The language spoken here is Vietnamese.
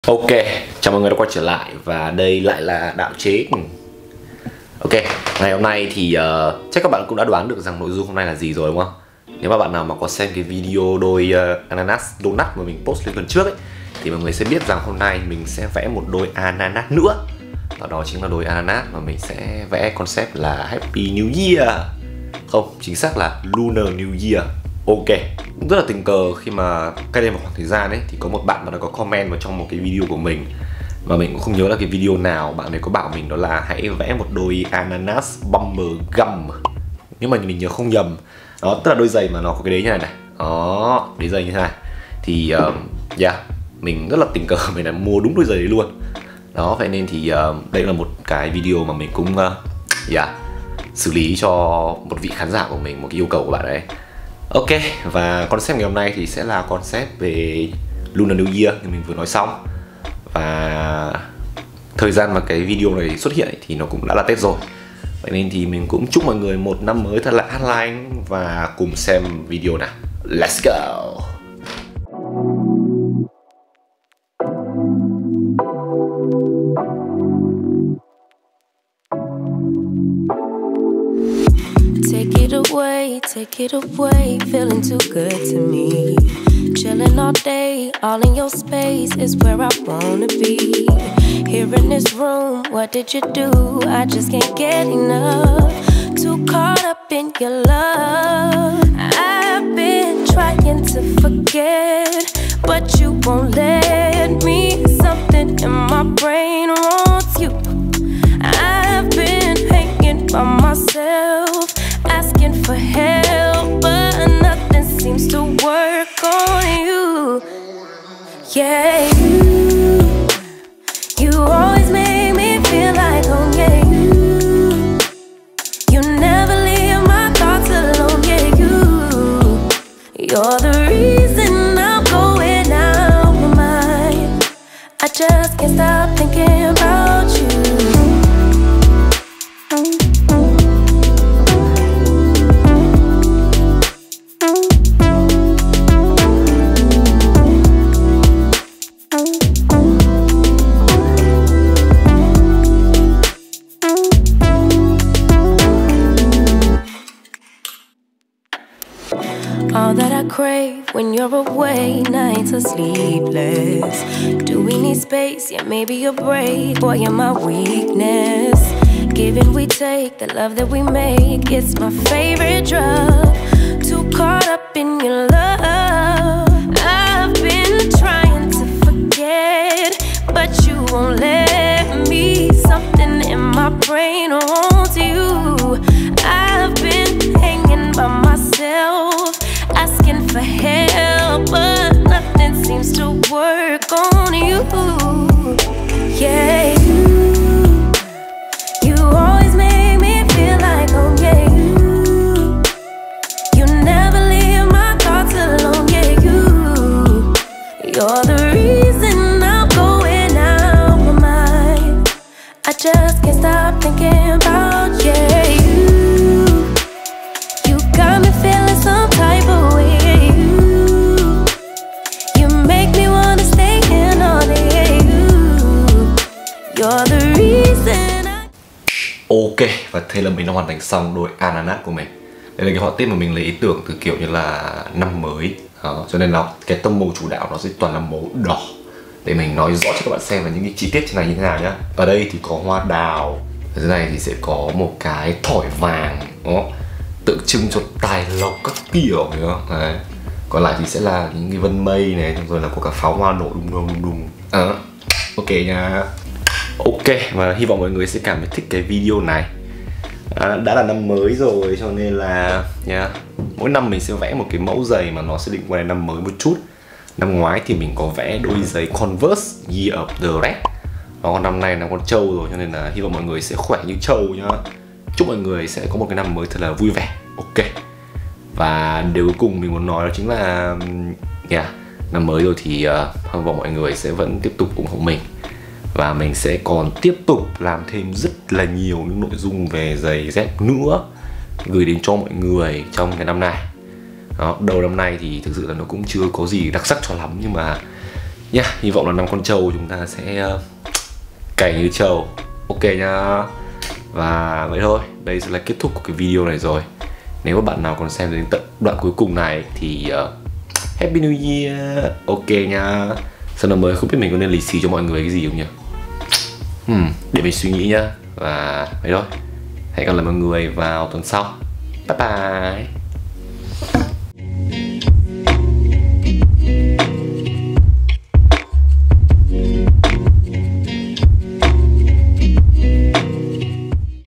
Ok, chào mọi người đã quay trở lại và đây lại là Đạo Chế. Ok, ngày hôm nay thì chắc các bạn cũng đã đoán được rằng nội dung hôm nay là gì rồi đúng không? Nếu mà bạn nào mà có xem cái video đôi ananas donut mà mình post lên tuần trước ấy, thì mọi người sẽ biết rằng hôm nay mình sẽ vẽ một đôi ananas nữa. Và đó chính là đôi ananas mà mình sẽ vẽ concept là Happy New Year. Không, chính xác là Lunar New Year. Ok, rất là tình cờ khi mà cách đây một khoảng thời gian ấy thì có một bạn đã có comment vào trong một cái video của mình, mà mình cũng không nhớ là cái video nào. Bạn ấy có bảo mình đó là hãy vẽ một đôi ananas bumper gum, nếu mà mình nhớ không nhầm. Đó, tức là đôi giày mà nó có cái đế như này này. Đó, đế giày như thế này. Thì mình rất là tình cờ mình đã mua đúng đôi giày đấy luôn. Đó, vậy nên thì đây là một cái video mà mình cũng xử lý cho một vị khán giả của mình, một cái yêu cầu của bạn ấy. Ok, và concept ngày hôm nay thì sẽ là concept về Lunar New Year như mình vừa nói xong. Và thời gian mà cái video này xuất hiện thì nó cũng đã là Tết rồi. Vậy nên thì mình cũng chúc mọi người một năm mới thật là an lành. Và cùng xem video nào. Let's go! Take it away, feeling too good to me. Chilling all day, all in your space is where I wanna be. Here in this room, what did you do? I just can't get enough. Too caught up in your love. I've been trying to forget, but you won't let me. Something in my brain wants you. I've been hanging by myself, asking for help, but nothing seems to work on you. Yeah, you always make me feel like home. Yeah, you never leave my thoughts alone. Yeah, you're the reason I'm going out my mind. I just can't stop thinking about you. All that I crave when you're away, nights are sleepless. Do we need space? Yeah, maybe a break. Boy, you're my weakness. Give and we take, the love that we make, it's my favorite drug. Too caught up in your love. I've been trying to forget, but you won't let me. Something in my brain wants you. I've been hanging by myself, asking for help, but nothing seems to work on you. Yeah, you always make me feel like home. Yeah, you never leave my thoughts alone. Yeah, you're the reason I'm going out my mind. I just can't stop thinking about you. You got me feeling some type of way. You make me wanna stay in all day. You're the reason Ok, và thế là mình đã hoàn thành xong đôi ananas của mình. Đây là cái họa tiết mà mình lấy ý tưởng từ kiểu như là năm mới. Đó, cho nên là cái tông màu chủ đạo nó sẽ toàn là màu đỏ. Để mình nói rõ cho các bạn xem là những cái chi tiết trên này như thế nào nhá. Ở đây thì có hoa đào, ở dưới này thì sẽ có một cái thỏi vàng, đó, tượng trưng cho tài lộc các kiểu, hiểu không? Đấy. Còn lại thì sẽ là những cái vân mây này, rồi là có cả pháo hoa nổ đùng đùng. Ok nha. Ok, và hy vọng mọi người sẽ cảm thấy thích cái video này. Đã là năm mới rồi cho nên là mỗi năm mình sẽ vẽ một cái mẫu giày mà nó sẽ định quay năm mới một chút. Năm ngoái thì mình có vẽ đôi giày Converse Year of the Rat. Đó, năm nay là con trâu rồi cho nên là hy vọng mọi người sẽ khỏe như trâu nhá. Chúc mọi người sẽ có một cái năm mới thật là vui vẻ. Ok. Và điều cuối cùng mình muốn nói đó chính là năm mới rồi thì hy vọng mọi người sẽ vẫn tiếp tục ủng hộ mình. Và mình sẽ còn tiếp tục làm thêm rất là nhiều những nội dung về giày dép nữa gửi đến cho mọi người trong cái năm này. Đó, đầu năm nay thì thực sự là nó cũng chưa có gì đặc sắc cho lắm, nhưng mà Yeah, hy vọng là 5 con trâu chúng ta sẽ cày như trâu. Ok nha. Và vậy thôi, đây sẽ là kết thúc của cái video này rồi. Nếu mà bạn nào còn xem đến tận đoạn cuối cùng này thì Happy New Year. Ok nha. Sau năm mới không biết mình có nên lì xì cho mọi người cái gì không nhỉ? Để mình suy nghĩ nhá. Và vậy thôi, hẹn gặp lại mọi người vào tuần sau. Bye bye.